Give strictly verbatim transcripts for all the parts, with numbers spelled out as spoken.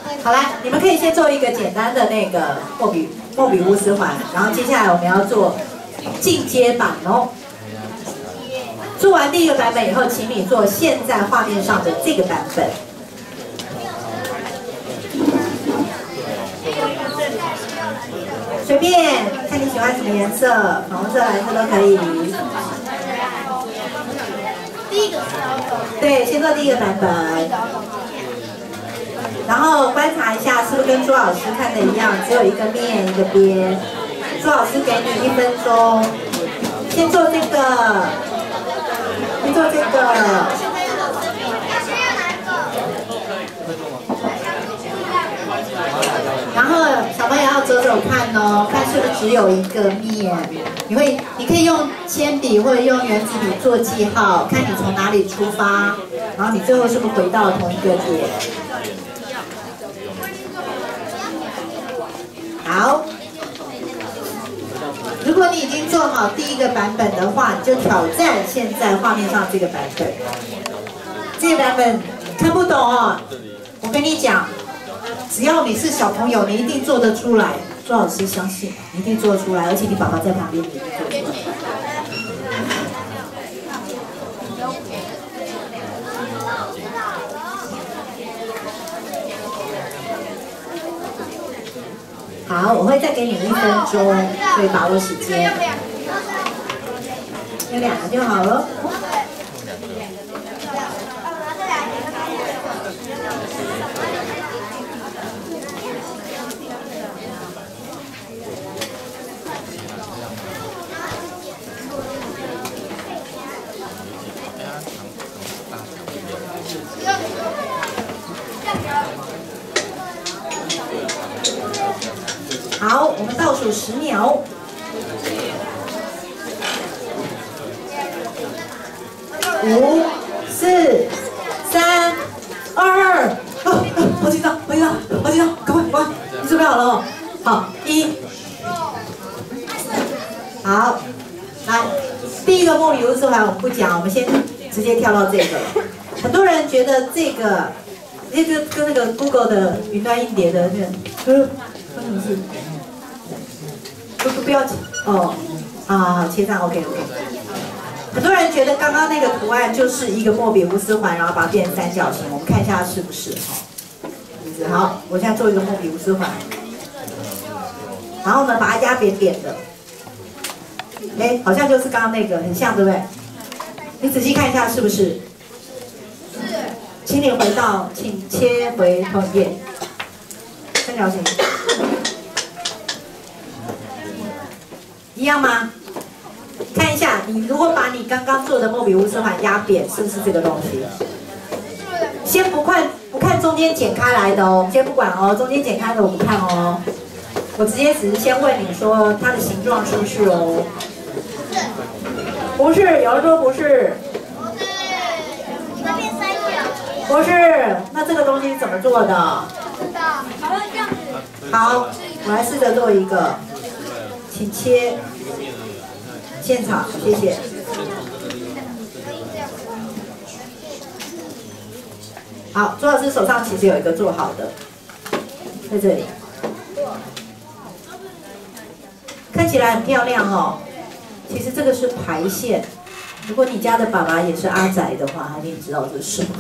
好来，你们可以先做一个简单的那个莫比莫比乌斯环，然后接下来我们要做进阶版哦。做完第一个版本以后，请你做现在画面上的这个版本。随便看你喜欢什么颜色，粉红色、蓝色都可以。 第一个对，先做第一个版本。 然后观察一下，是不是跟朱老师看的一样，只有一个面一个边。朱老师给你一分钟，先做这个，先做这个。然后小朋友要走走看哦，看是不是只有一个面。你会，你可以用铅笔或者用圆珠笔做记号，看你从哪里出发，然后你最后是不是回到同一个点。 好，如果你已经做好第一个版本的话，你就挑战现在画面上这个版本。这个版本看不懂哦，我跟你讲，只要你是小朋友，你一定做得出来。朱老师相信，你一定做得出来，而且你爸爸在旁边，你一定做得出来。 好，我会再给你一分钟，所以把握时间。有两个就好了。好，我们倒数十秒。五、四、三、二，哦，好紧张，好紧张，好紧张，赶快，赶快，你准备好了哦？好，一，好，来，第一个莫比乌斯环我们不讲，我们先直接跳到这个。很多人觉得这个，那个跟那个 Google 的云端硬碟的那个，呃，发生什么事？ 不不不要哦，好好好，切上 OK OK。很多人觉得刚刚那个图案就是一个莫比乌斯环，然后把它变成三角形，我们看一下是不是哈？好，我现在做一个莫比乌斯环，然后呢把它压扁扁的，哎，好像就是刚刚那个，很像对不对？你仔细看一下是不是？是。请你回到，请切回同一页，三角形。 一样吗？看一下，你如果把你刚刚做的莫比乌斯环压扁，是不是这个东西？先不看不看中间剪开来的哦，先不管哦，中间剪开的我不看哦，我直接只是先问你说它的形状是不是哦？不是，有人说不是。不是，那这个东西是怎么做的？好，我来试着做一个。 请切，现场，谢谢。好，朱老师手上其实有一个做好的，在这里，看起来很漂亮哦。其实这个是排线，如果你家的爸爸也是阿宅的话，他一定知道这是什么。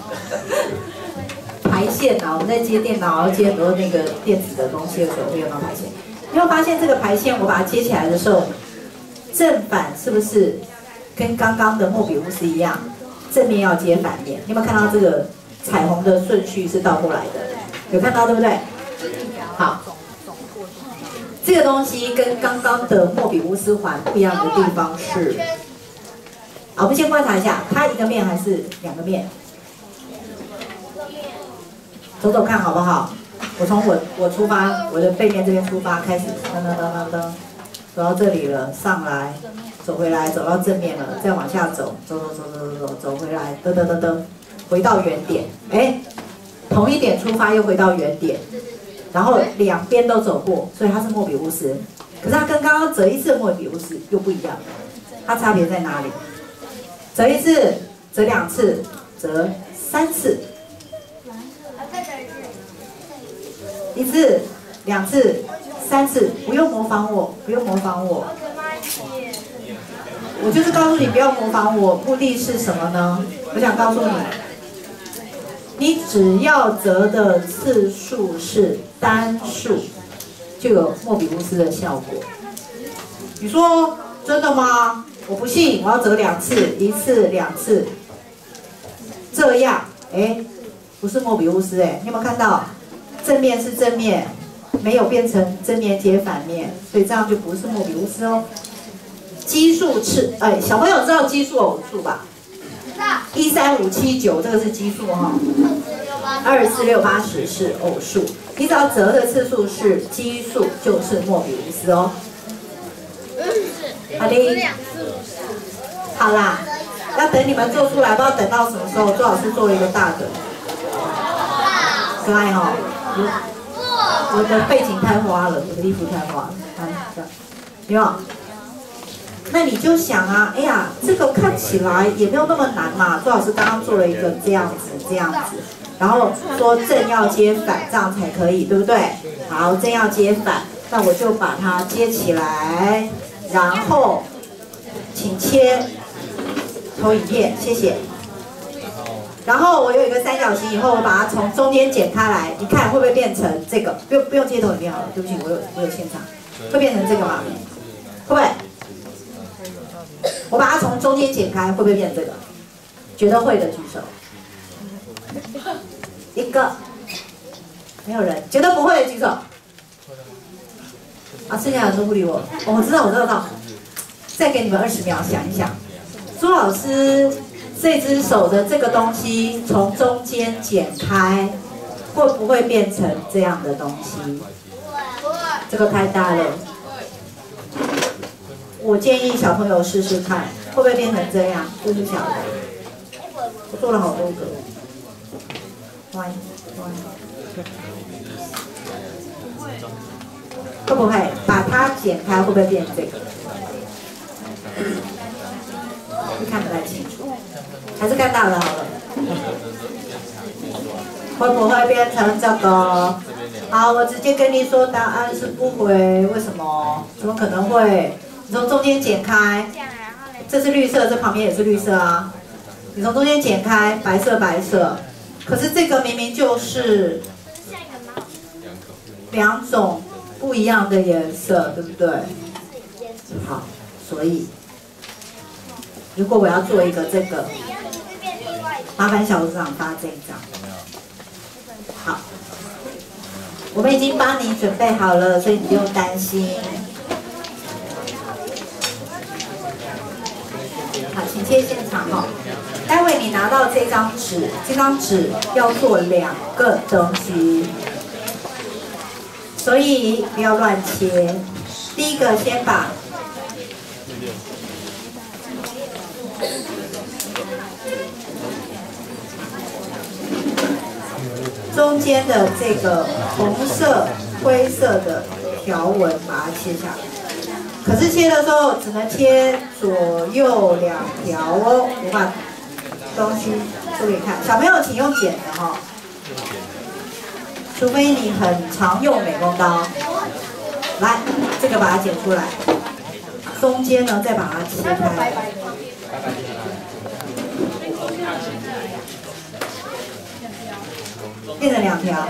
排线啊，我们在接电脑、接很多那个电子的东西的时候，会用到排线。 你会发现这个排线，我把它接起来的时候，正反是不是跟刚刚的莫比乌斯一样？正面要接反面，你有没有看到这个彩虹的顺序是倒过来的？有看到对不对？好，这个东西跟刚刚的莫比乌斯环不一样的地方是，好，我们先观察一下，它一个面还是两个面？走走看好不好？ 我从我我出发，我的背面这边出发，开始噔噔噔噔噔，走到这里了，上来，走回来，走到正面了，再往下走，走走走走走走，走回来，噔噔噔噔，回到原点，哎，同一点出发又回到原点，然后两边都走过，所以它是莫比乌斯。可是它跟刚刚折一次的莫比乌斯又不一样，它差别在哪里？折一次，折两次，折三次。 一次、两次、三次，不用模仿我，不用模仿我。我就是告诉你不要模仿我，目的是什么呢？我想告诉你，你只要折的次数是单数，就有莫比乌斯的效果。你说真的吗？我不信，我要折两次，一次、两次，这样，哎，不是莫比乌斯哎，你有没有看到？正面是正面，没有变成正面接反面，所以这样就不是莫比乌斯哦。奇数次，哎，小朋友知道奇数偶数吧？一三五七九这个是奇数哈，二四六八十是偶数，你只要折的次数是奇数，就是莫比乌斯哦。好的，好啦，要等你们做出来，不知道等到什么时候。周老师做了一个大的，可爱哈、哦。我的背景太花了，我的衣服太花了，看这样，有没有？那你就想啊，哎呀，这个看起来也没有那么难嘛。周老师刚刚做了一个这样子，这样子，然后说正要接反，这样才可以，对不对？好，正要接反，那我就把它接起来，然后请切投影片，谢谢。然后我有一个三角形，以后我把它从中间剪开来，你看会不会变成这个？不用不用接投影片好了，对不起，我有我有现场，会变成这个吗？会不会？我把它从中间剪开，会不会变成这个？觉得会的举手。一个，没有人。觉得不会的举手。啊，剩下的都不理我。哦，我知道，我知道。再给你们二十秒想一想，朱老师。这只手的这个东西从中间剪开，会不会变成这样的东西？这个太大了。我建议小朋友试试看，会不会变成这样？这是小的。我做了好多个。歪歪。会不会把它剪开？会不会变成这个？会看不太清楚。还是看大的好了，会不会变成这个？好，我直接跟你说答案是不会，为什么？怎么可能会？你从中间剪开，这是绿色，这旁边也是绿色啊。你从中间剪开，白色白色，可是这个明明就是两种不一样的颜色，对不对？好，所以如果我要做一个这个。麻烦小组长发这一张。好，我们已经帮你准备好了，所以你不用担心。好，请切现场哈。待会你拿到这张纸，这张纸要做两个东西，所以不要乱切。第一个先把。中间的这个红色、灰色的条纹把它切下来，可是切的时候只能切左右两条哦。我把东西做给你看，小朋友请用剪的哈、哦，除非你很常用美工刀。来，这个把它剪出来，中间呢再把它切开。变成两条，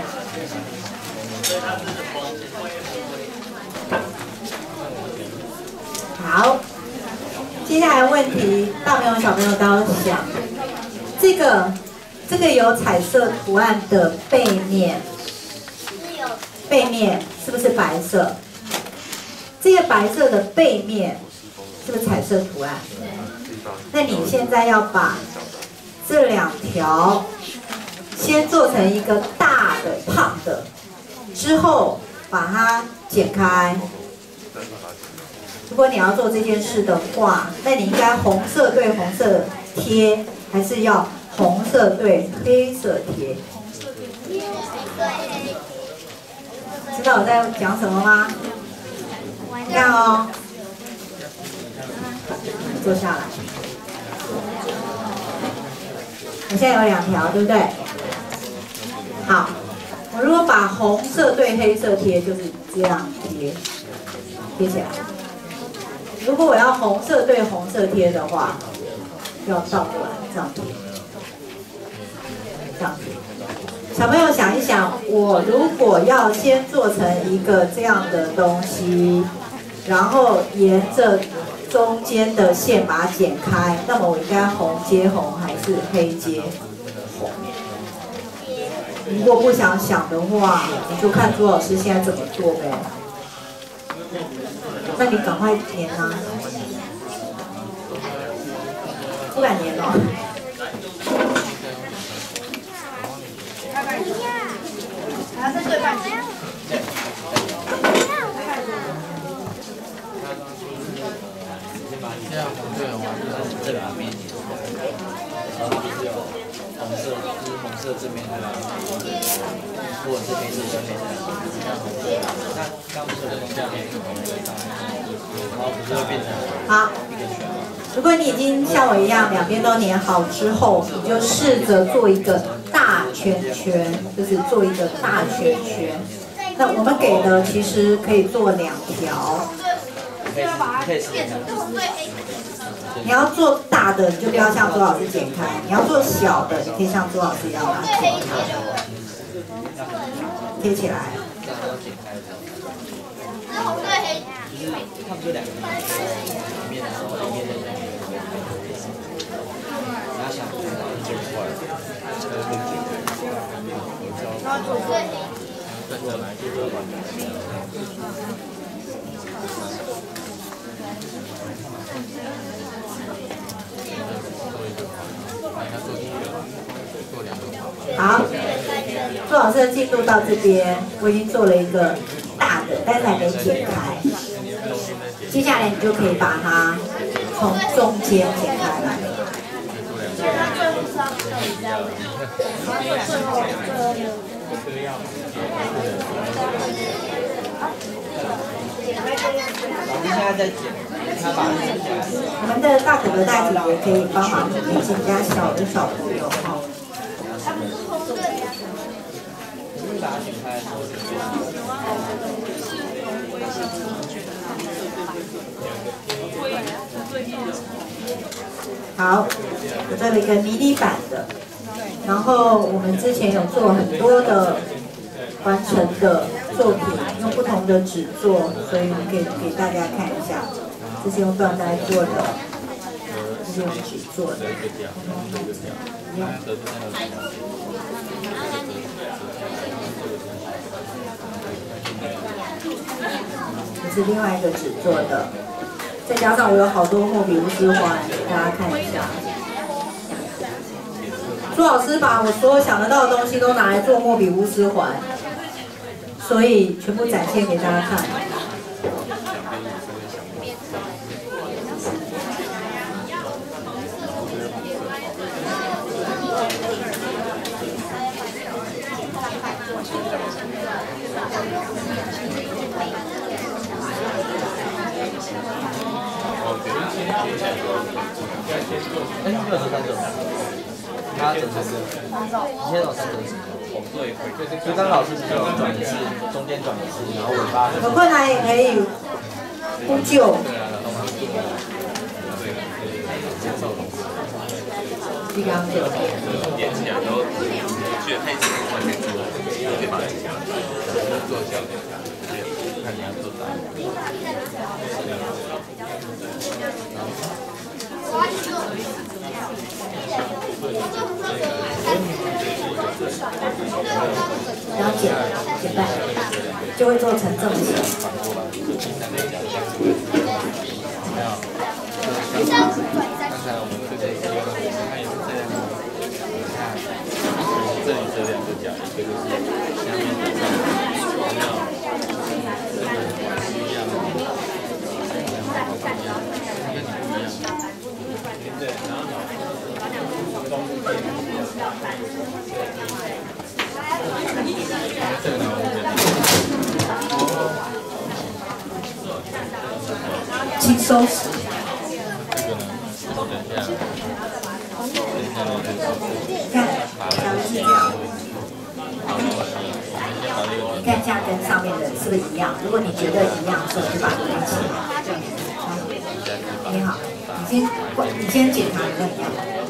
好。接下来问题，大朋友小朋友都要想，这个这个有彩色图案的背面，背面是不是白色？这个白色的背面是不是彩色图案？那你现在要把这两条。先做成一个大的、胖的，之后把它剪开。如果你要做这件事的话，那你应该红色对红色贴，还是要红色对黑色贴？知道我在讲什么吗？你看哦，坐下来。我现在有两条，对不对？好， 我如果把红色对黑色贴，就是这样贴，贴起来。如果我要红色对红色贴的话，要倒过来这样贴，这样贴。小朋友想一想，我如果要先做成一个这样的东西，然后沿着中间的线把它剪开，那么我应该红接红还是黑接红？如果不想想的话，你就看朱老师现在怎么做呗。那你赶快粘啊！不敢粘哦。还要再对半截。 这样红对红就是这两面，然后就是有红色，就是红色这边的，或者是黑色这边的，像红色，那刚不是有下面是红色，然后不是会变成好。 一个圈吗？ 如果你已经像我一样两边都粘好之后，你就试着做一个大圈圈，就是做一个大圈圈。那我们给的其实可以做两条。 可以试一下。 你要做大的，你就不要像朱老师剪开；你要做小的，你可以像朱老师一样把它剪开，贴起来。 就是它不是两个里面的时候，里面的人，你要想这一块，这个是然后左边，再过来就这块。 好，朱老师的进度到这边，我已经做了一个大的，但是还没剪开。接下来你就可以把它从中间剪开来。 老师现在在剪，他把它剪下来。 我们的大哥哥大姐姐可以帮忙提醒一下小的小朋友哈。 把它剪开的时候就这样。 好，我做了一个迷你版的，然后我们之前有做很多的完成的作品，用不同的纸做，所以我们可以给大家看一下，这是用缎带做的，这是用纸做的，一样。这是另外一个纸做的，再加上我有好多莫比乌斯环，给大家看一下。朱老师把我所有想得到的东西都拿来做莫比乌斯环，所以全部展现给大家看。 哎，没有折三折，他折三折，以前有三折纸。对，就刚老师只有转一次，中间转一次，然后尾巴。 有困难也可以呼救。这个样子。 连起来然后觉得太紧，外面做，可以把它做小点，看你要做大。 然后剪剪半，就会做成这么形。 刚才我们这个地方，它也是这样。看，这里这两个角，一个就是下面的上面，有没有？这个一样的，一样的，一样的，跟你不一样。对，然后东边。这个呢，我觉得。 轻收拾。 这个呢，等一下，等一下，我再收拾。 看，假如是这样。 好，我们看这样跟上面的是不是一样？如果你觉得一样，所以就把它连起来。你好，你先你先检查有没有一样。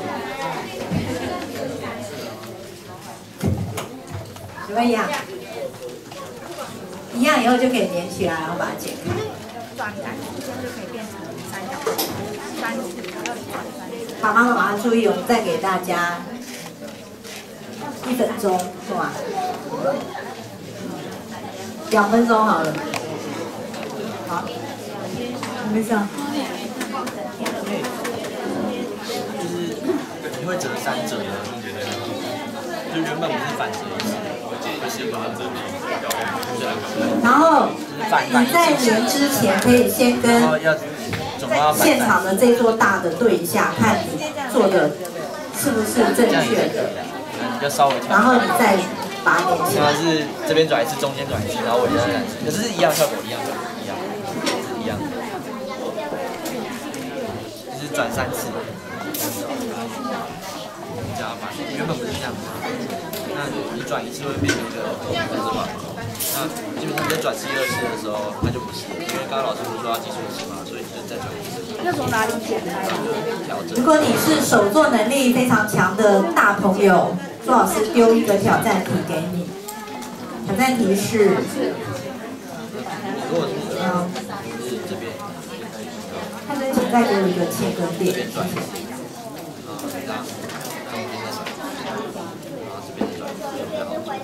有没有一样？一样以后就可以连起来，然后把它剪开。 转感这样就可以变成三角形，三次要转三次。 好，妈妈马上注意，我们再给大家一分钟，是吗？两分钟好了。好，没事啊。 就是你会折三折的，就原本不是反折意思，会是把它折平。 然后你在连之前可以先跟现场的这座大的对一下，看你做的是不是正确的。 要稍微。 然后你再把它连起来。 是这边转一次，中间转一次，然后我再转一次，可是一样效果，一样一样一样，就是转三次。加法原本不是这样子，那你转一次会变成一个这个嘛？那基本上在转十一二次的时候，它就不是，因为刚刚老师不是说要计数器嘛，所以就再转一次。 那从哪里剪开？ 调整。 如果你是手作能力非常强的大朋友，朱老师丢一个挑战题给你。挑战题是， 如果是嗯， 是这边， 他们请再给我一个切割点。 这边转，啊，这样，中间再转，然后这边转，比较好转。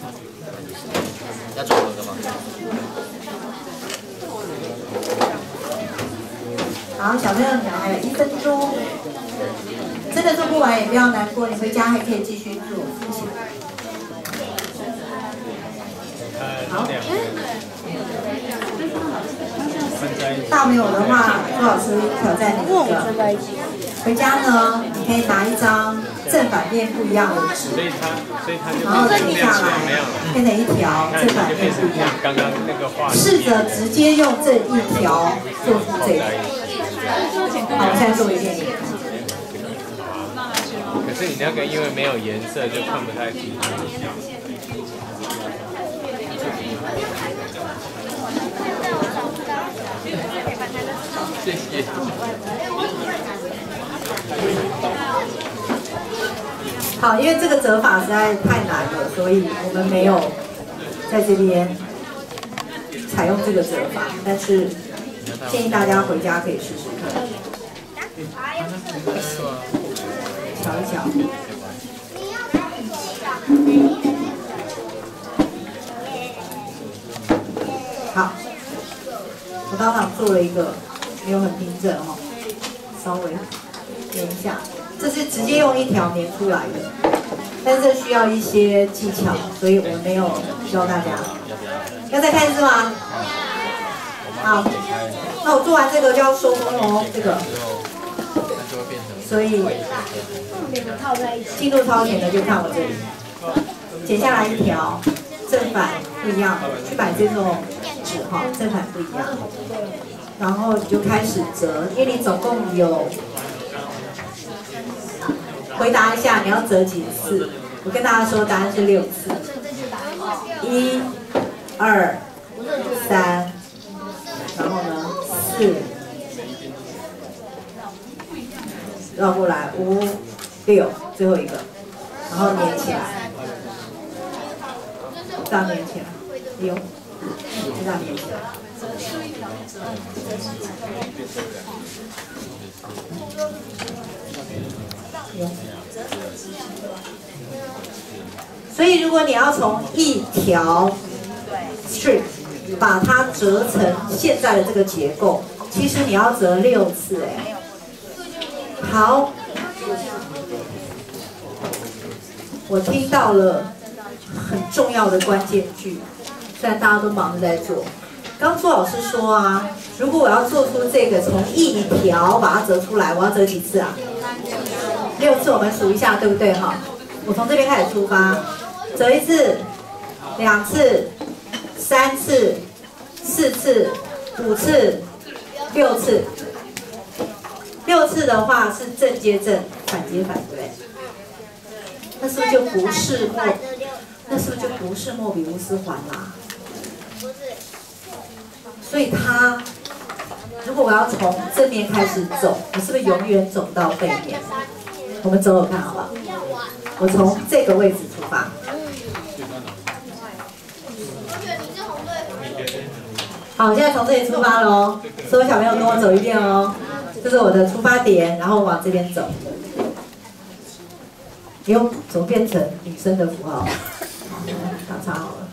要转合格吗？ 好，小朋友你们还有一分钟，真的做不完也不要难过，你回家还可以继续做。好，大朋友的话，朱老师挑战你一个，回家呢，你可以拿一张正反面不一样的纸，然后剪下来，变成一条正反面不一样，试着直接用这一条做出这个。好，我现在做一遍。 可是你那个因为没有颜色，就看不太清楚。谢谢。 好，因为这个折法实在太难了，所以我们没有在这边采用这个折法，但是建议大家回家可以试试看，瞧一瞧。好，我当场做了一个，没有很平整哦，稍微粘一下。这是直接用一条粘出来的，但是这需要一些技巧，所以我没有教大家。要再看一次吗？好，那我做完这个就要收工哦，这个。所以进度超前的就看我这里，剪下来一条，正反不一样，去买这种纸哈，正反不一样。然后你就开始折，因为你总共有。回答一下，你要折几次？我跟大家说，答案是六次。一、二、三，然后呢，四，绕过来，五、六，最后一个，然后粘起来，这样粘起来，六，这样粘起来。所以，如果你要从一条 strip 把它折成现在的这个结构，其实你要折六次哎。好，我听到了很重要的关键句，虽然大家都忙着在做。刚朱老师说啊，如果我要做出这个从一条把它折出来，我要折几次啊？六次，我们数一下，对不对哈？我从这边开始出发，折一次，两次，三次，四次，五次，六次。六次的话是正接正，反接反，对不对？那是不是就不是莫？那是不是就不是莫比乌斯环啦？ 所以它，如果我要从正面开始走，我是不是永远走到背面？我们走走看好不好？我从这个位置出发。好，现在从这里出发喽，所有小朋友跟我走一遍哦。这是我的出发点，然后往这边走。哟，怎么变成女生的符号？打叉好了。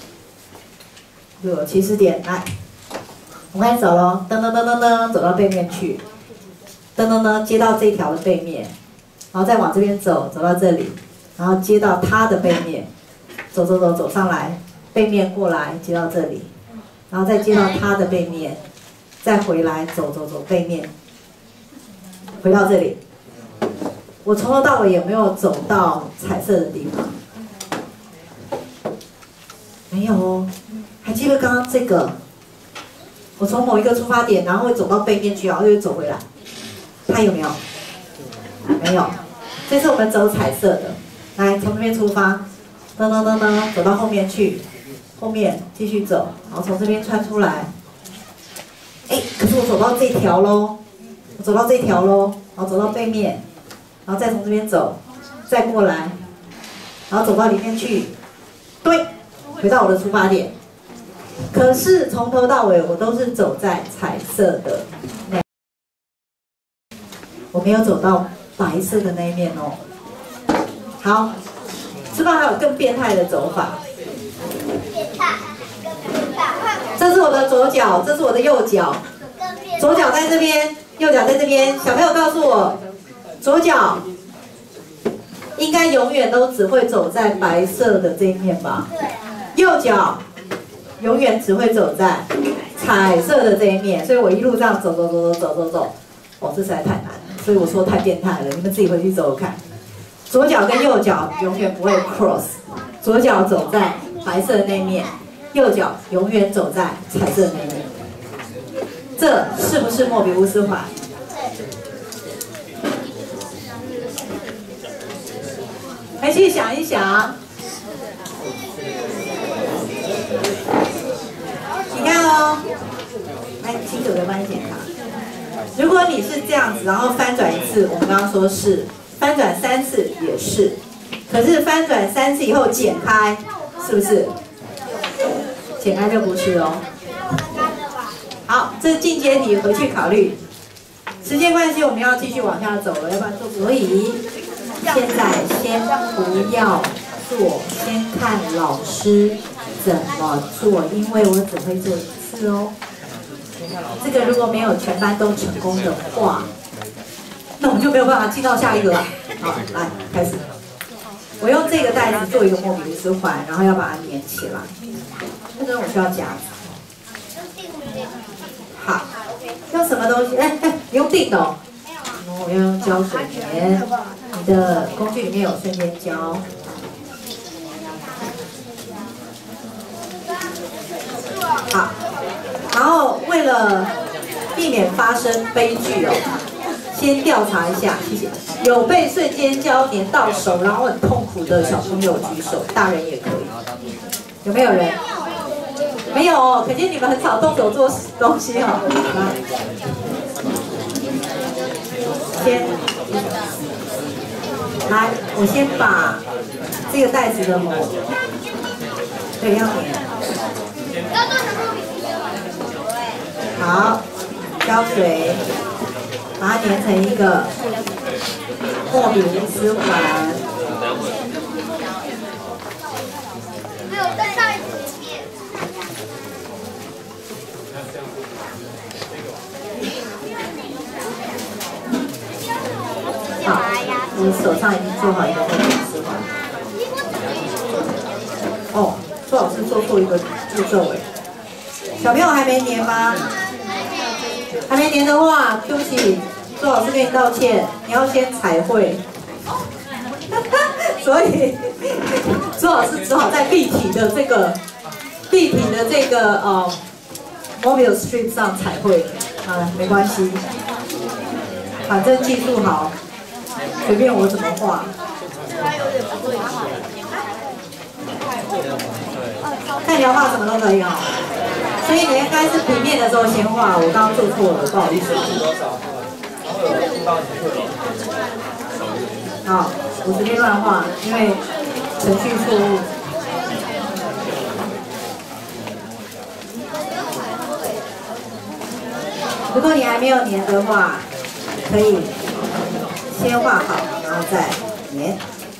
有起始点，来，我们开始走喽。噔噔噔噔噔，走到背面去。噔噔噔，接到这条的背面，然后再往这边走，走到这里，然后接到它的背面，走走走走上来，背面过来接到这里，然后再接到它的背面，再回来走走走背面，回到这里。我从头到尾有没有走到彩色的地方？没有哦。还记得刚刚这个？我从某一个出发点，然后会走到背面去，然后又走回来。它有没有？没有。这次我们走彩色的，来从这边出发，噔噔噔噔，走到后面去，后面继续走，然后从这边穿出来。哎，可是我走到这条喽，我走到这条喽，然后走到背面。然后再从这边走，再过来，然后走到里面去，对，回到我的出发点。可是从头到尾我都是走在彩色的那，我没有走到白色的那一面哦。好，是不是还有更变态的走法？这是我的左脚，这是我的右脚，左脚在这边，右脚在这边。小朋友告诉我。左脚应该永远都只会走在白色的这一面吧？右脚永远只会走在彩色的这一面，所以我一路这样走走走走走走走，哦，这实在太难了，所以我说太变态了，你们自己回去走走看。左脚跟右脚永远不会 cross， 左脚走在白色的那一面，右脚永远走在彩色的那一面，这是不是莫比乌斯环？回去想一想，你看哦，来，请主任帮你检查。如果你是这样子，然后翻转一次，我们刚刚说是翻转三次也是，可是翻转三次以后剪开，是不是？剪开就不是哦。好，这是进阶题，回去考虑。时间关系，我们要继续往下走了，要不然做所以。现在先不要做，先看老师怎么做，因为我只会做一次哦。这个如果没有全班都成功的话，那我们就没有办法进到下一个了。好，来开始。我用这个袋子做一个莫比乌斯环，然后要把它粘起来。这个我需要夹子。好，用什么东西？哎哎，你用定的哦。我要用胶水粘。你的工具里面有瞬间胶。好，然后为了避免发生悲剧哦，先调查一下，谢谢。有被瞬间胶粘到手，然后很痛苦的小朋友举手，大人也可以。有没有人？没有哦，可见你们很少动手做东西哈、哦。来，先。来，我先把这个袋子的膜，对，要粘。好，胶水，把它粘成一个莫比乌斯环。好，我手上已经做好一个莫比乌斯环。哦，朱老师做错一个步骤哎。小朋友还没粘吗？还没粘的话，对不起，朱老师跟你道歉，你要先彩绘。所以朱老师只好在立体的这个立体的这个呃 Mobius Strip 上彩绘，啊，没关系，反正技术好，随便我怎么画。看你要画什么都可以哦。 所以你应该是平面的时候先画，我刚刚做错了，不好意思。好，我随便乱画，因为程序错误。如果你还没有粘的话，可以先画好，然后再粘。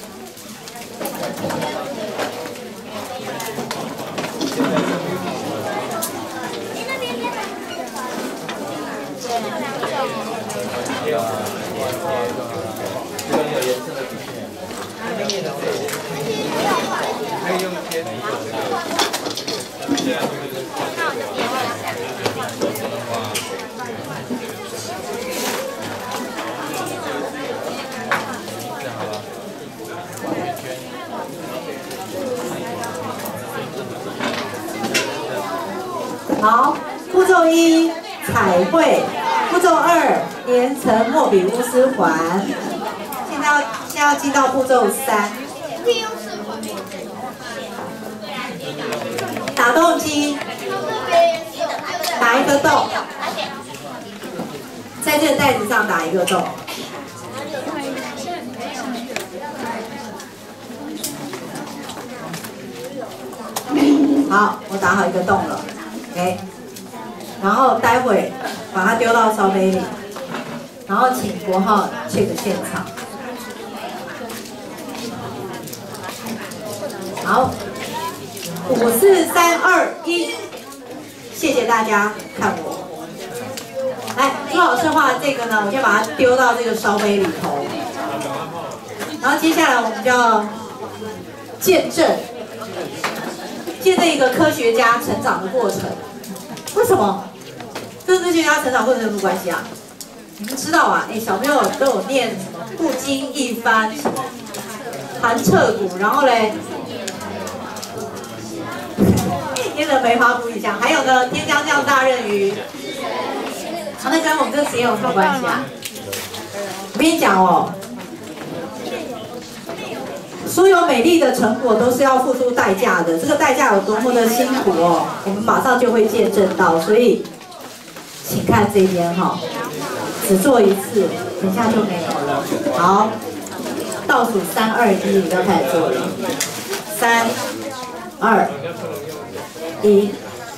好，步骤一彩绘，步骤二连成莫比乌斯环。现在要现在要进到步骤三，打洞机，打一个洞，在这个袋子上打一个洞。好，我打好一个洞了。OK， 然后待会把它丢到烧杯里，然后请国浩 check 现场。好，五四三二一，谢谢大家看我。来，朱老师画的这个呢，我先把它丢到这个烧杯里头，然后接下来我们就要见证。见证一个科学家成长的过程，为什么？跟科学家成长过程有什么关系啊？你们知道啊？哎，小朋友都有念什么不经一番，什么寒彻骨，然后嘞，念了梅花不一样，还有呢，天将降大任于，啊，那跟我们这个实验有什么关系啊？我跟你讲哦。所有美丽的成果都是要付出代价的，这个代价有多么的辛苦哦，我们马上就会见证到。所以，请看这边哈，只做一次，等一下就没有了。好，倒数三二一，你就要开始做了。三、二、一。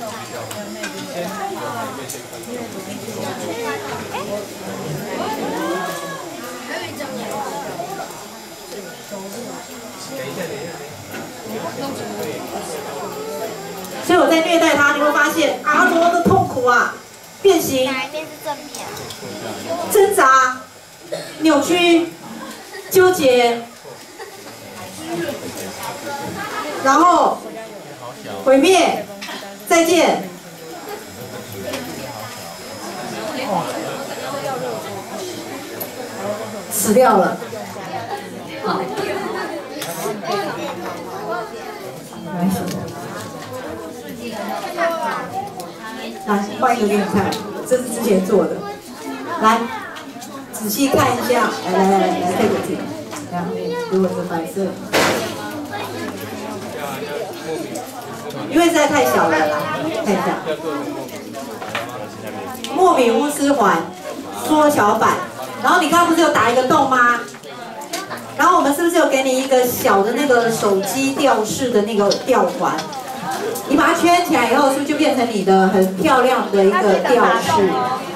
所以我在虐待他，你会发现啊，多么的痛苦啊！变形， 哪一面是正面？ 挣扎、扭曲、纠结，然后毁灭，再见。死掉了。好，没关系。来，换一个给你看，这是之前做的。来，仔细看一下，来来来来来，这个镜，然后如果是白色，因为实在太小了，来看一下。莫比乌斯环缩小版，然后你刚刚不是有打一个洞吗？然后我们是不是有给你一个小的那个手机吊饰的那个吊环？你把它圈起来以后，是不是就变成你的很漂亮的一个吊饰？